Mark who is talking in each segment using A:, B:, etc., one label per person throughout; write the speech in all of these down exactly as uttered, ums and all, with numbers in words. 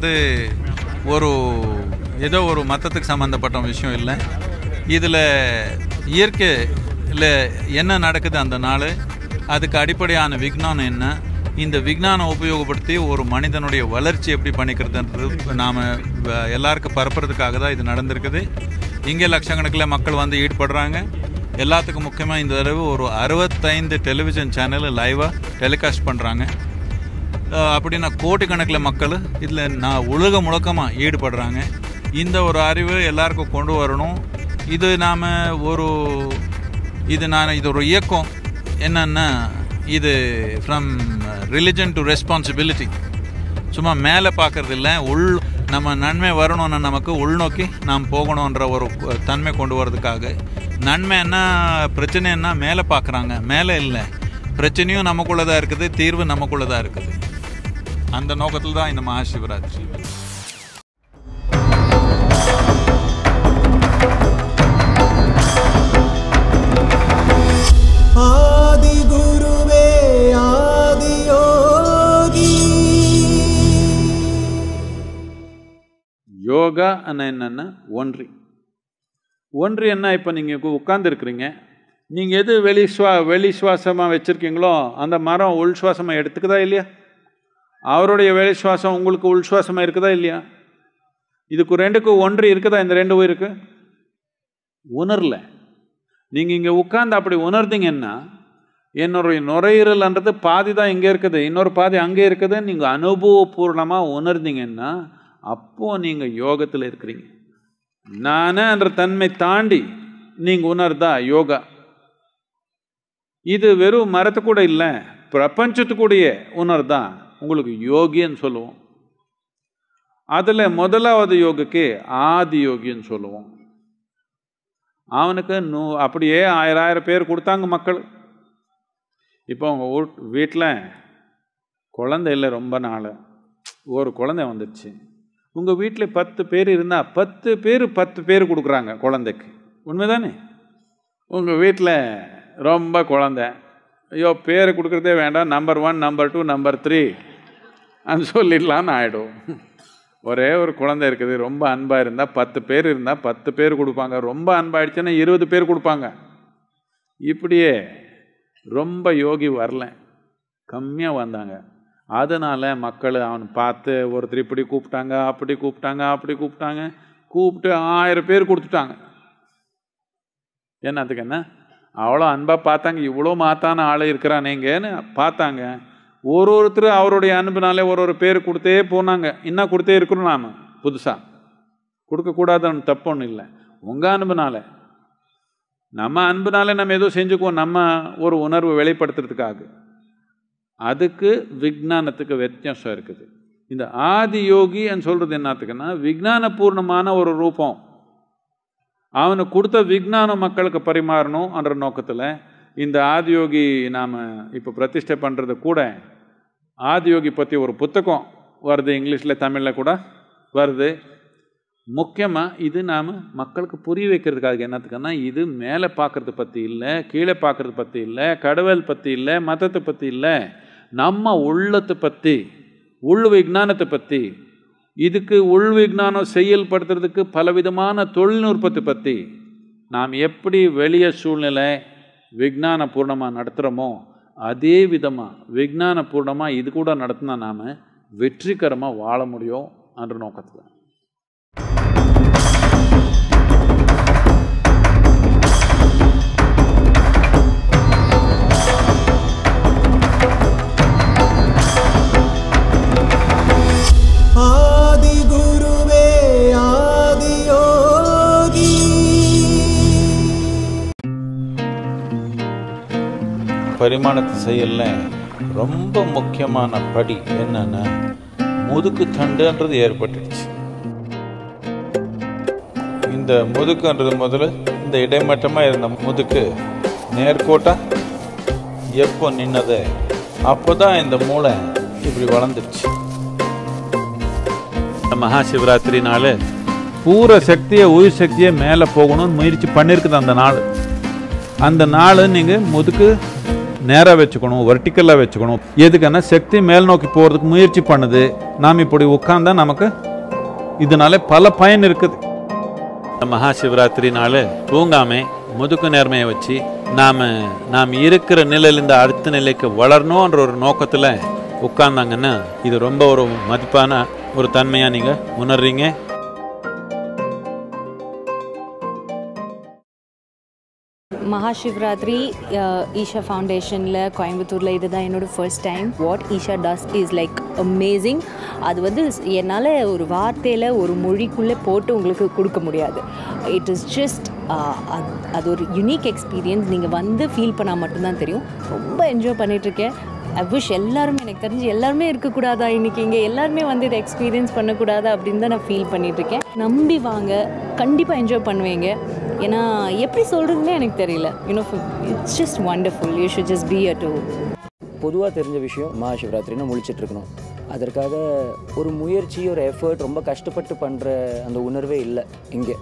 A: பண்ணுறது ஒரு ஏதோ ஒரு மதத்துக்கு சம்மந்தப்பட்ட விஷயம் இல்லை. இதில் இயற்கையில் என்ன நடக்குது அந்த நாள், அதுக்கு அடிப்படையான விஞ்ஞானம் என்ன, இந்த விஞ்ஞானம் உபயோகப்படுத்தி ஒரு மனிதனுடைய வளர்ச்சி எப்படி பண்ணிக்கிறதுன்றது நாம் எல்லாருக்கும் பரப்புறதுக்காக தான் இது நடந்திருக்குது. இங்கே லட்சக்கணக்கில் மக்கள் வந்து ஈடுபடுறாங்க. எல்லாத்துக்கும் முக்கியமாக இந்த தடவை ஒரு அறுபத்தைந்து டெலிவிஷன் சேனல் லைவாக டெலிகாஸ்ட் பண்ணுறாங்க. அப்படின்னா கோடிக்கணக்கில் மக்கள் இதில் நான் உலக முழக்கமாக ஈடுபடுறாங்க. இந்த ஒரு அறிவு எல்லாருக்கும் கொண்டு வரணும். இது நாம் ஒரு இது நான் இது ஒரு இயக்கம் என்னன்னா, இது ஃப்ரம் ரிலிஜன் டு ரெஸ்பான்சிபிலிட்டி. சும்மா மேலே பார்க்கறது இல்லை, உள் நம்ம நன்மை வரணும்னு நமக்கு உள்நோக்கி நாம் போகணுன்ற ஒரு தன்மை கொண்டு வரதுக்காக. நன்மை என்ன பிரச்சனை என்ன மேலே பார்க்குறாங்க, மேலே இல்லை. பிரச்சனையும் நமக்குள்ளே தான் இருக்குது, தீர்வு நமக்குள்ளே தான் இருக்குது. அந்த நோக்கத்தில் தான் இந்த மகாசிவராத்திரி.
B: ஆதி குருவே ஆதி யோகி.
A: யோகா அண்ணா என்னன்னா ஒன்றி ஒன்றி என்ன, இப்போ நீங்கள் உட்கார்ந்துருக்குறீங்க, நீங்கள் எது வெளி சுவா வெளி சுவாசமாக வச்சுருக்கீங்களோ அந்த மரம் உள் சுவாசமாக எடுத்துக்குதா இல்லையா? அவருடைய வெளி சுவாசம் உங்களுக்கு உள் சுவாசமாக இருக்குதா இல்லையா? இதுக்கு ரெண்டுக்கும் ஒன்றி இருக்குதா? இந்த ரெண்டு உயிருக்கு உணரல. நீங்கள் இங்கே உட்கார்ந்து அப்படி உணர்ந்தீங்கன்னா, என்னுடைய நுரையீரல்ன்றது பாதி தான் இங்கே இருக்குது, இன்னொரு பாதி அங்கே இருக்குது, நீங்கள் அனுபவபூர்ணமாக உணர்ந்தீங்கன்னா அப்போது நீங்கள் யோகத்தில் இருக்கிறீங்க. நானன்ற தன்மை தாண்டி நீங்கள் உணர்தா யோகா. இது வெறும் மரத்து கூட இல்லை, பிரபஞ்சத்துக்கூடிய உணர்தா உங்களுக்கு யோகின்னு சொல்லுவோம். அதில் முதலாவது யோகிக்கு ஆதி யோகின்னு சொல்லுவோம். அவனுக்கு நூ அப்படியே ஆயிரம் ஆயிரம் பேர் கொடுத்தாங்க மக்கள். இப்போ அவங்க வீட் வீட்டில் குழந்தை இல்லை, ரொம்ப நாள் ஒரு குழந்தை வந்துடுச்சு. உங்கள் வீட்டில் பத்து பேர் இருந்தால் பத்து பேர் பத்து பேர் கொடுக்குறாங்க குழந்தைக்கு, உண்மைதானே? உங்கள் வீட்டில் ரொம்ப குழந்தை, ஐயோ பேர் கொடுக்குறதே வேண்டாம், number one number two number three அது சொல்லிடலான்னு ஆகிடும். ஒரே ஒரு குழந்தை இருக்குது, ரொம்ப அன்பாக இருந்தால் பத்து பேர் இருந்தால் பத்து பேர் கொடுப்பாங்க, ரொம்ப அன்பாகிடுச்சுன்னா இருபது பேர் கொடுப்பாங்க. இப்படியே ரொம்ப யோகி வரல, கம்மியாக வந்தாங்க. அதனால் மக்கள் அவனை பார்த்து ஒருத்தர் இப்படி கூப்பிட்டாங்க, அப்படி கூப்பிட்டாங்க, அப்படி கூப்பிட்டாங்க, கூப்பிட்டு ஆயிரம் பேர் கொடுத்துட்டாங்க. என்னத்துக்கு என்ன, அவ்வளோ அன்பாக பார்த்தாங்க, இவ்வளோ மாத்தான ஆள் இருக்கிறானேங்கன்னு பார்த்தாங்க. ஒரு ஒருத்தர் அவருடைய அன்புனாலே ஒரு ஒரு பேர் கொடுத்தே போனாங்க. இன்னும் கொடுத்தே இருக்கிறோம், நாம் புதுசாக கொடுக்கக்கூடாதுன்னு தப்பு ஒன்றும் இல்லை. உங்கள் அன்புனால, நம்ம அன்புனாலே நம்ம எதுவும் செஞ்சுக்குவோம், நம்ம ஒரு உணர்வு வெளிப்படுத்துறதுக்காக. அதுக்கு விஞ்ஞானத்துக்கு வித்தியாசம் இருக்குது. இந்த ஆதி யோகின்னு சொல்கிறது என்னத்துக்குன்னா, விஞ்ஞானபூர்ணமான ஒரு ரூபம். அவனுக்கு கொடுத்த விஞ்ஞானம் மக்களுக்கு பரிமாறணும் என்ற நோக்கத்தில் இந்த ஆதியோகி நாம் இப்போ பிரதிஷ்டை பண்ணுறது கூட, ஆதியோகி பற்றி ஒரு புத்தகம் வருது, இங்கிலீஷில் தமிழில் கூட வருது. முக்கியமாக இது நாம் மக்களுக்கு புரிய வைக்கிறதுக்காக. என்னத்துக்குன்னா, இது மேலே பார்க்குறது பற்றி இல்லை, கீழே பார்க்குறது பற்றி இல்லை, கடவுள் பற்றி இல்லை, மதத்தை பற்றி இல்லை, நம்ம உள்ளத்தை பற்றி, உள் விஞ்ஞானத்தை பற்றி. இதுக்கு உள் விஞ்ஞானம் செயல்படுத்துறதுக்கு பலவிதமான தொழில்நுட்பத்தை பற்றி நாம் எப்படி வெளிய சூழ்நிலை விஞ்ஞான பூர்ணமாக நடத்துகிறோமோ அதே விதமாக விஞ்ஞான பூர்ணமாக இது கூட நடத்தினா நாம் வெற்றிகரமாக வாழ முடியும் என்ற நோக்கத்தில்.
B: ஆதி குருவே ஆதி யோகி.
A: பரிமாணத்தை செய்யல ரொம்ப முக்கியமான படி என்னன்னா, முதுக்கு தண்டுன்றது ஏற்பட்டுடுச்சு. இந்த முதுக்குன்றது முதல்ல இந்த இடைமட்டமாக இருந்த முதுக்கு நேர்கோட்டாக எப்போ நின்னது அப்போ தான் இந்த மூளை இப்படி வளர்ந்துடுச்சு. மகாசிவராத்திரினால பூர சக்தியை உயிர் சக்தியை மேலே போகணும்னு முயற்சி பண்ணியிருக்குது அந்த நாள். அந்த நாள் நீங்கள் முதுக்கு நேராக வச்சுக்கணும், வெர்டிக்கலாக வச்சுக்கணும். எதுக்குன்னா சக்தி மேல் நோக்கி போகிறதுக்கு முயற்சி பண்ணுது. நாம் இப்படி உட்கார்ந்தா நமக்கு இதனால பல பயன் இருக்குது. மகா சிவராத்திரி நாள் தூங்காம முதுக்கு நேர்மையை வச்சு நாம் நாம் இருக்கிற நிலையிலேருந்து அடுத்த நிலைக்கு வளரணுன்ற ஒரு நோக்கத்தில் உட்கார்ந்தாங்கன்னா இது ரொம்ப ஒரு மதிப்பான ஒரு தன்மையாக நீங்கள் உணர்றீங்க.
C: மகாசிவராத்திரி ஈஷா ஃபவுண்டேஷனில் கோயம்புத்தூரில் இதுதான் என்னோடய first time. What Isha does is like amazing. அது வந்து என்னால் ஒரு வார்த்தையில் ஒரு மொழிக்குள்ளே போட்டு உங்களுக்கு கொடுக்க முடியாது. இட் இஸ் ஜஸ்ட் அது ஒரு யுனிக் எக்ஸ்பீரியன்ஸ். நீங்கள் வந்து ஃபீல் பண்ணால் மட்டும்தான் தெரியும். ரொம்ப என்ஜாய் பண்ணிகிட்ருக்கேன். ஐ விஷ் எல்லாருமே, எனக்கு தெரிஞ்சு எல்லாருமே இருக்கக்கூடாதா இன்றைக்கி இங்கே, எல்லாருமே வந்து இதை எக்ஸ்பீரியன்ஸ் பண்ணக்கூடாதா அப்படின்னு தான் நான் ஃபீல் பண்ணிகிட்ருக்கேன். நம்பி வாங்க, கண்டிப்பாக என்ஜாய் பண்ணுவீங்க. ஏன்னா எப்படி சொல்கிறதுனே எனக்கு தெரியல. You know it's just wonderful. You should just be a do.
D: பொதுவாக தெரிஞ்ச விஷயம் மகாசிவராத்திரின்னு முழிச்சிட்ருக்கணும். அதற்காக ஒரு முயற்சி, ஒரு எஃபர்ட், ரொம்ப கஷ்டப்பட்டு பண்ணுற அந்த உணர்வே இல்லை இங்கே.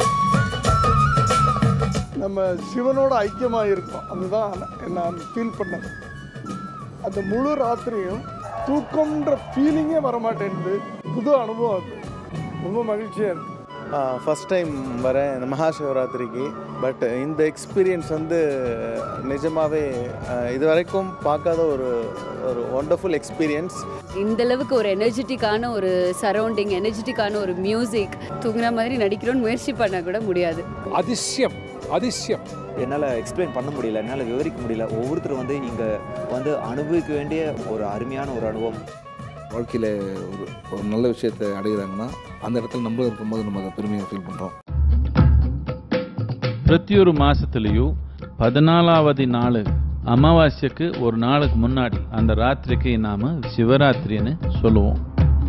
E: நம்ம சிவனோட ஐக்கியமாக இருக்கோம், அதுதான் நான் ஃபீல் பண்ணேன். அந்த முழு ராத்திரியும் தூக்கம்ன்ற ஃபீலிங்கே வரமாட்டேன்து. புது அனுபவம், அது ரொம்ப மகிழ்ச்சியாக இருக்குது.
F: ஃபஸ்ட் டைம் வரேன் இந்த மகாசிவராத்திரிக்கு. பட் இந்த எக்ஸ்பீரியன்ஸ் வந்து நிஜமாகவே இது வரைக்கும் பார்க்காத ஒரு ஒரு ஒண்டர்ஃபுல் எக்ஸ்பீரியன்ஸ்.
G: இந்தளவுக்கு ஒரு எனர்ஜெட்டிக்கான ஒரு சரௌண்டிங், எனர்ஜெட்டிக்கான ஒரு மியூசிக், தூங்குற மாதிரி நடிக்கிறோன்னு முயற்சி பண்ண கூட முடியாது.
H: அதிசயம் அதிசயம்
I: என்னால் எக்ஸ்பிளைன் பண்ண முடியல, என்னால் விவரிக்க முடியல. ஒவ்வொருத்தரும் வந்து இங்கே வந்து அனுபவிக்க வேண்டிய ஒரு அருமையான ஒரு அனுபவம்.
H: வாழ்க்கையில் ஒரு ஒரு நல்ல விஷயத்தை அடைகிறாங்கன்னா அந்த இடத்துல நம்மளும் இருக்கும்போது நம்ம அதை பெருமையாக ஃபீல் பண்ணுறோம்.
A: பிரத்தியொரு மாதத்துலேயும் பதினாலாவது நாள் அமாவாசைக்கு ஒரு நாளுக்கு முன்னாடி அந்த ராத்திரிக்கு நாம் சிவராத்திரின்னு சொல்லுவோம்.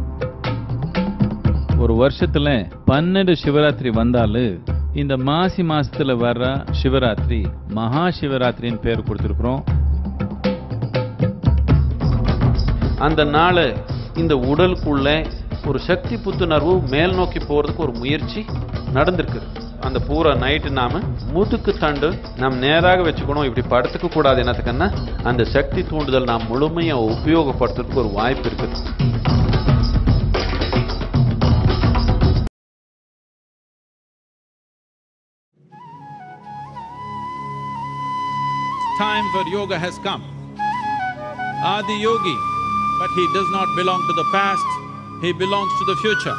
A: ஒரு வருஷத்தில் பன்னெண்டு சிவராத்திரி வந்தாலும் இந்த மாசி மாசத்துல வர்ற சிவராத்திரி மகா சிவராத்திரின்னு பேர் கொடுத்துருக்குறோம். அந்த நாள் இந்த உடலுக்குள்ள ஒரு சக்தி புத்துணர்வு மேல் நோக்கி போகிறதுக்கு ஒரு முயற்சி நடந்திருக்கு. அந்த பூரா நைட்டு நாம் முதுக்கு தண்டு நாம் நேராக வச்சுக்கணும், இப்படி படுத்துக்க கூடாது. என்னத்துக்குன்னா அந்த சக்தி தூண்டுதல் நாம் முழுமையாக உபயோகப்படுத்துறதுக்கு ஒரு வாய்ப்பு இருக்குது. Time for yoga has come. Adi Yogi, but he does not belong to the past, he belongs to the future.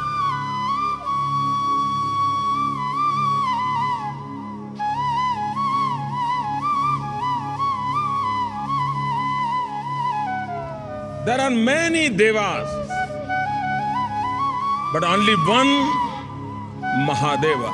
J: There are many devas, but only one Mahadeva.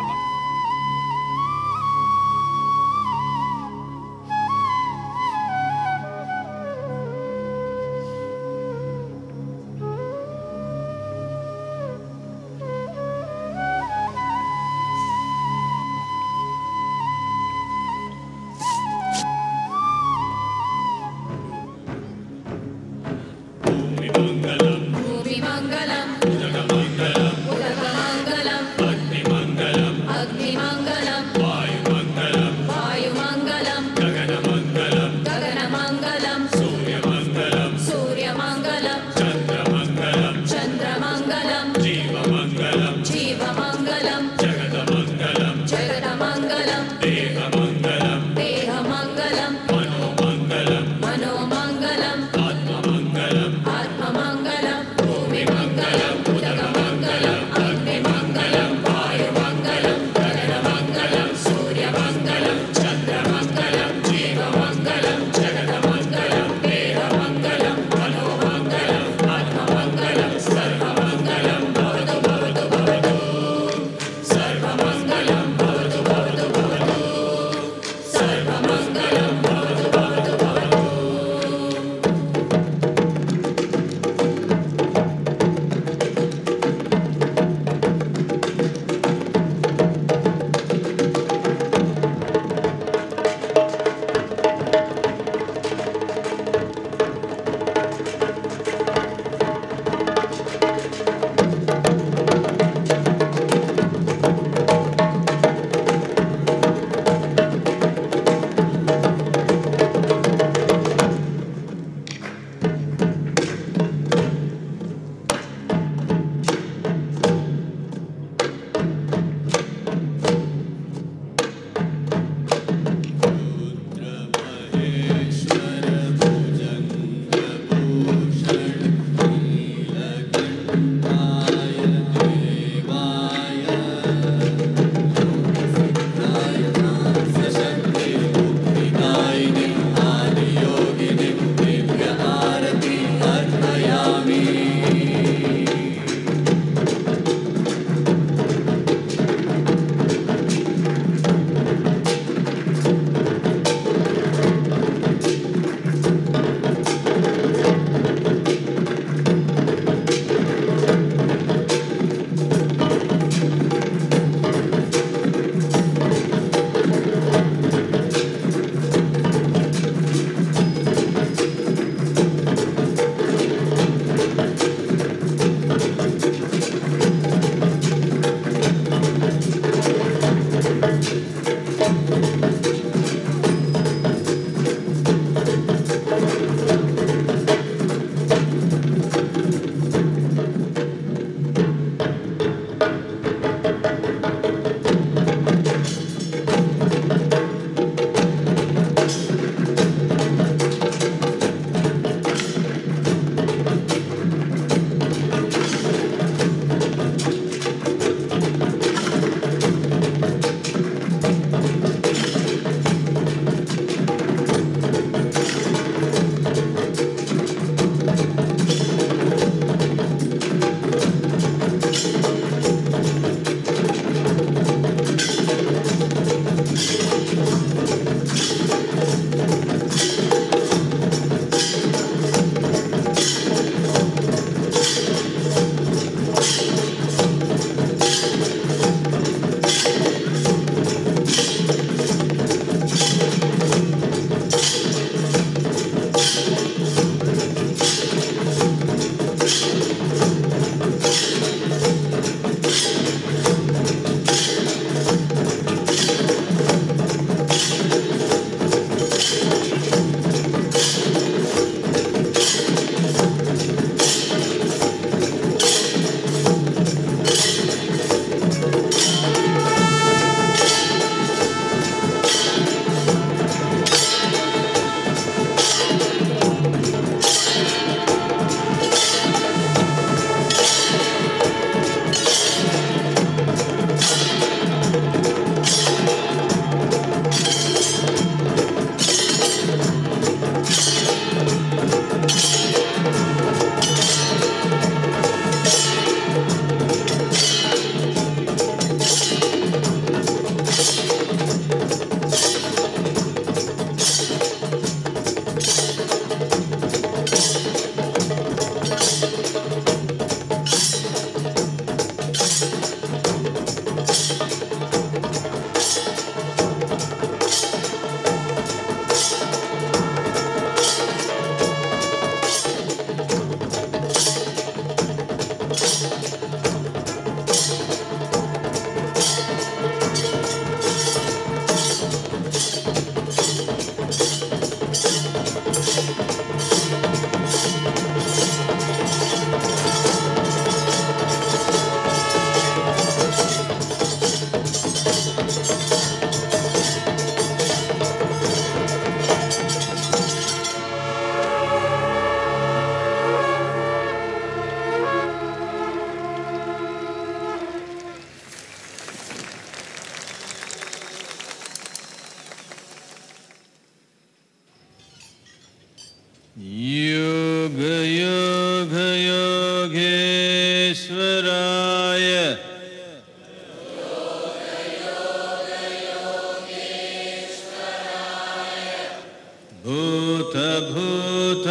K: भूत भूत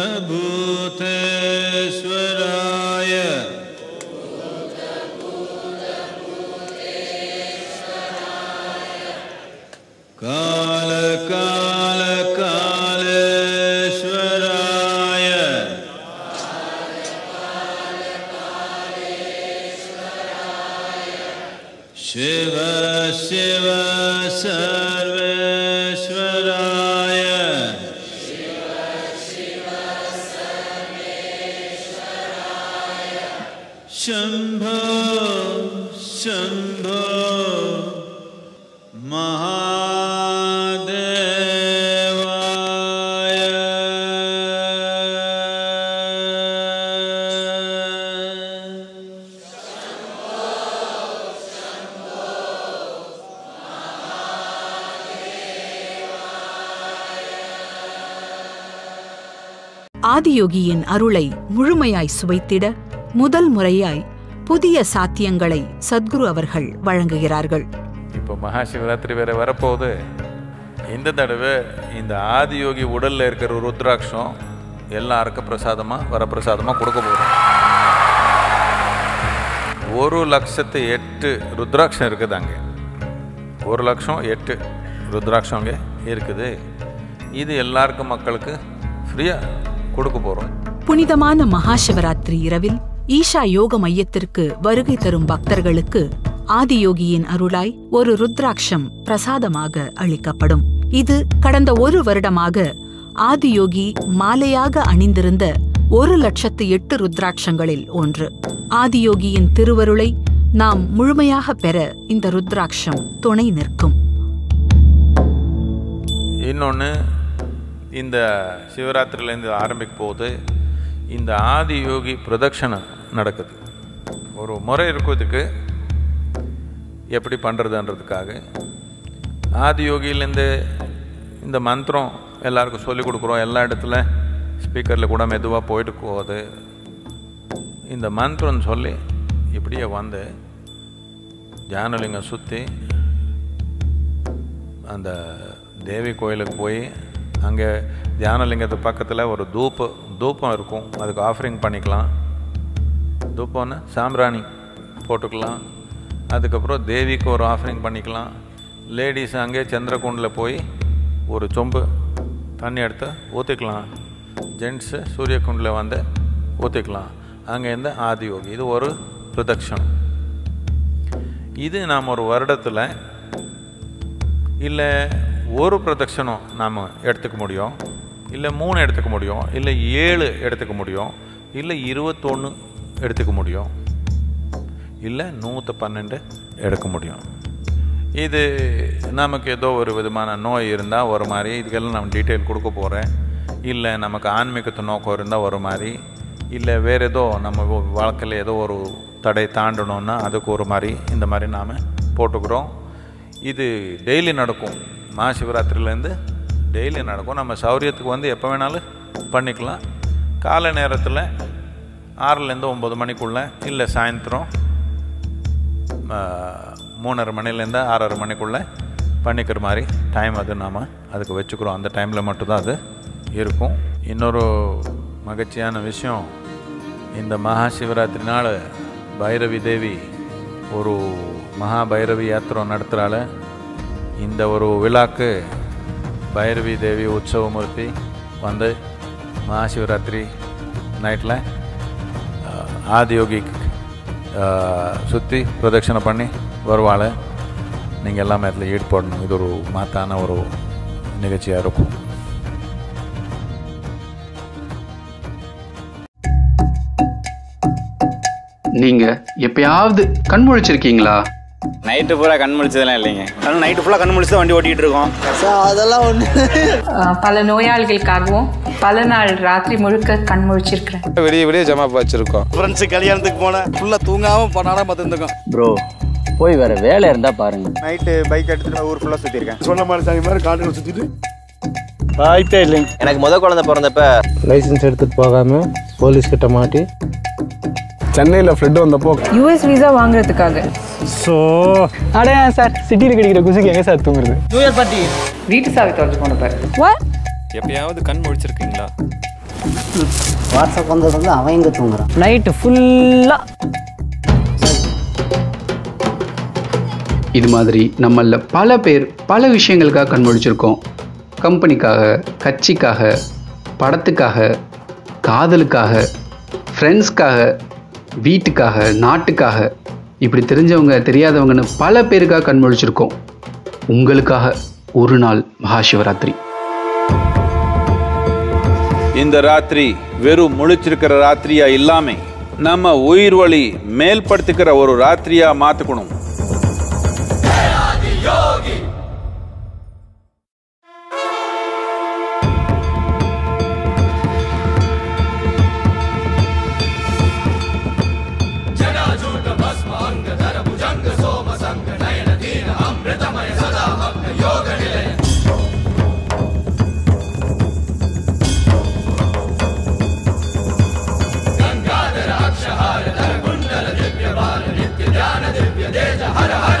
K: भूतेश्वराय काल काल कालेश्वराय शिव शिव सर्वेश्वराय शंभो शंभो महादेवाय
L: ஆதியோகியின் அருளை முழுமையாய் சுவைத்திட முதல் முறையாய் புதிய சாத்தியங்களை சத்குரு அவர்கள் வழங்குகிறார்கள்.
A: இப்போ மகா சிவராத்திரி வேற வரப்போகுது. இந்த தடவை இந்த ஆதியோகி உடல்ல இருக்கிற ருத்ராட்சம் எல்லாருக்கும் பிரசாதமா வரப்பிரசாதமா கொடுக்க போகிறோம். ஒரு லட்சத்து எட்டு ருத்ராட்சம் இருக்குது அங்கே. ஒரு லட்சம் எட்டு ருத்ராட்சம் அங்கே இருக்குது. இது எல்லாருக்கும் மக்களுக்கு ஃப்ரீயா கொடுக்க போறோம்.
L: புனிதமான மகாசிவராத்திரி இரவில் ஈஷா யோக மையத்திற்கு வருகை தரும் பக்தர்களுக்கு ஆதியோகியின் அருளாய் ஒரு ருத்ராட்சம் பிரசாதமாக அளிக்கப்படும். இது கடந்த ஒரு வருடமாக ஆதியோகி மாலையாக அணிந்திருந்த ஒரு லட்சத்து எட்டு ருத்ராட்சங்களில் ஒன்று. ஆதியோகியின் திருவருளை நாம் முழுமையாக பெற இந்த ருத்ராட்சம் துணை நிற்கும்.
A: இன்னொன்று, இந்த சிவராத்திரியிலேருந்து ஆரம்பிக்க போது இந்த ஆதியோகி பிரதட்சணை நடக்குது. ஒரு முறை இருக்குதுக்கு எப்படி பண்ணுறதுன்றதுக்காக ஆதியோகியிலேருந்து இந்த மந்திரம் எல்லாருக்கும் சொல்லிக் கொடுக்குறோம். எல்லா இடத்துல ஸ்பீக்கரில் கூட மெதுவாக போயிட்டு போகுது. இந்த மந்திரம்னு சொல்லி இப்படியே வந்து ஜானலிங்கம் சுற்றி அந்த தேவி கோயிலுக்கு போய் அங்கே தியானலிங்கத்து பக்கத்தில் ஒரு தூப்பு தூப்பம் இருக்கும். அதுக்கு ஆஃபரிங் பண்ணிக்கலாம். தூப்பம்னு சாம்பிராணி போட்டுக்கலாம். அதுக்கப்புறம் தேவிக்கு ஒரு ஆஃபரிங் பண்ணிக்கலாம். லேடிஸ் அங்கே சந்திரகுண்டில் போய் ஒரு சொம்பு தண்ணி எடுத்து ஊற்றிக்கலாம். ஜென்ட்ஸு சூரியகுண்டில் வந்து ஊற்றிக்கலாம். அங்கே இருந்து ஆதியோகி. இது ஒரு பிரதட்சணம். இது நாம் ஒரு வருடத்தில் இல்லை ஒரு பிரதட்சணம் நாம் எடுத்துக்க முடியும், இல்லை மூணு எடுத்துக்க முடியும், இல்லை ஏழு எடுத்துக்க முடியும், இல்லை இருபத்தொன்று எடுத்துக்க முடியும், இல்லை நூற்று பன்னெண்டு எடுக்க முடியும். இது நமக்கு ஏதோ ஒரு விதமான நோய் இருந்தால் ஒரு மாதிரி, இதுக்கெல்லாம் நான் டீட்டெயில் கொடுக்க போகிறேன். இல்லை நமக்கு ஆன்மீகத்து நோக்கம் இருந்தால் ஒரு மாதிரி, இல்லை வேறு ஏதோ நம்ம வாழ்க்கையில் ஏதோ ஒரு தடை தாண்டணுன்னா அதுக்கு ஒரு மாதிரி, இந்த மாதிரி நாம் போட்டுக்கிறோம். இது டெய்லி நடக்கும். மகாசிவராத்திரிலேருந்து டெய்லி நடக்கும். நம்ம சௌரியத்துக்கு வந்து எப்போ வேணாலும் பண்ணிக்கலாம். காலை நேரத்தில் ஆறுலேருந்து ஒம்பது மணிக்குள்ளே, இல்லை சாயந்தரம் மூணரை மணிலேருந்து ஆறரை மணிக்குள்ளே பண்ணிக்கிற மாதிரி டைம் அது நாம் அதுக்கு வச்சுக்கிறோம். அந்த டைமில் மட்டும்தான் அது இருக்கும். இன்னொரு மகிழ்ச்சியான விஷயம், இந்த மகாசிவராத்திரி நாள் பைரவி தேவி ஒரு மகா பைரவி யாத்திரை நடத்துகிறாள். இந்த ஒரு விழாக்கு பைரவி தேவி உற்சவமூர்த்தி வந்து மகாசிவராத்திரி நைட்டில் ஆதியோகி சுற்றி பிரதட்சணை பண்ணி வருவாள். நீங்கள் எல்லாமே அதில் ஈடுபடணும். இது ஒரு மாத்தான ஒரு நிகழ்ச்சியாக இருக்கும்.
M: நீங்க எப்பயாவது கண் முழிச்சிருக்கீங்களா?
N: நைட்டு பூரா கண் முழிச்சதெல்லாம் இல்லைங்க. ஆனால் நைட்டு ஃபுல்லாக கண் முழிச்சு தான் வண்டி ஓட்டிகிட்டு இருக்கோம்.
O: அதெல்லாம் ஒன்று.
P: பல நோயாளிகளுக்காகவும் பல நாள் ராத்திரி முழுக்க கண் முழிச்சிருக்கிறேன்.
Q: வெளியே வெளியே ஜமா வச்சிருக்கோம்.
N: ஃப்ரெண்ட்ஸு கல்யாணத்துக்கு போனேன். ஃபுல்லாக தூங்காமல் பண்ணாலும் பார்த்துருந்துக்கோம்.
D: ப்ரோ போய் வேற வேலை இருந்தா பாருங்க.
N: நைட்டு பைக் எடுத்துட்டு ஊர் ஃபுல்லாக சுற்றிருக்கேன்.
E: சொன்ன மாதிரி சாமி மாதிரி காட்டுல சுற்றிட்டு
N: வாய்ப்பே இல்லைங்க. எனக்கு முத குழந்தை பிறந்தப்ப
Q: லைசன்ஸ் எடுத்துட்டு போகாம போலீஸ் கிட்ட மாட்டி
O: சென்னையில் ஃப்ளட் வந்தப்போ
P: யூஎஸ் விசா வாங்குறதுக்காக.
Q: ஸோ அடே சார் சிட்டியில் கிடைக்கிற குசுக்கு எங்கே சார் தூங்குறது?
R: நியூ இயர் பார்ட்டி
P: வீட்டு சாவி தொலைச்சு போனப்பார். வாட்?
S: எப்பயாவது கண் முழிச்சிருக்கீங்களா?
T: வாட்ஸ்அப் வந்தது வந்து அவன் எங்கே தூங்குறான்?
Q: நைட்டு ஃபுல்லாக.
M: இது மாதிரி நம்மள பல பேர் பல விஷயங்களுக்காக கண்முழிச்சிருக்கோம். கம்பெனிக்காக, கட்சிக்காக, படத்துக்காக, காதலுக்காக, ஃப்ரெண்ட்ஸ்க்காக, வீட்டுக்காக, நாட்டுக்காக, இப்படி தெரிஞ்சவங்க தெரியாதவங்கன்னு பல பேருக்காக கண்முழிச்சிருக்கோம். உங்களுக்காக ஒரு நாள் மகாசிவராத்திரி.
A: இந்த ராத்திரி வெறும் முழிச்சிருக்கிற ராத்திரியா இல்லாம நம்ம உயிர் வழி மேல்படுத்திக்கிற ஒரு ராத்திரியா மாத்துக்கணும்.
B: हर हर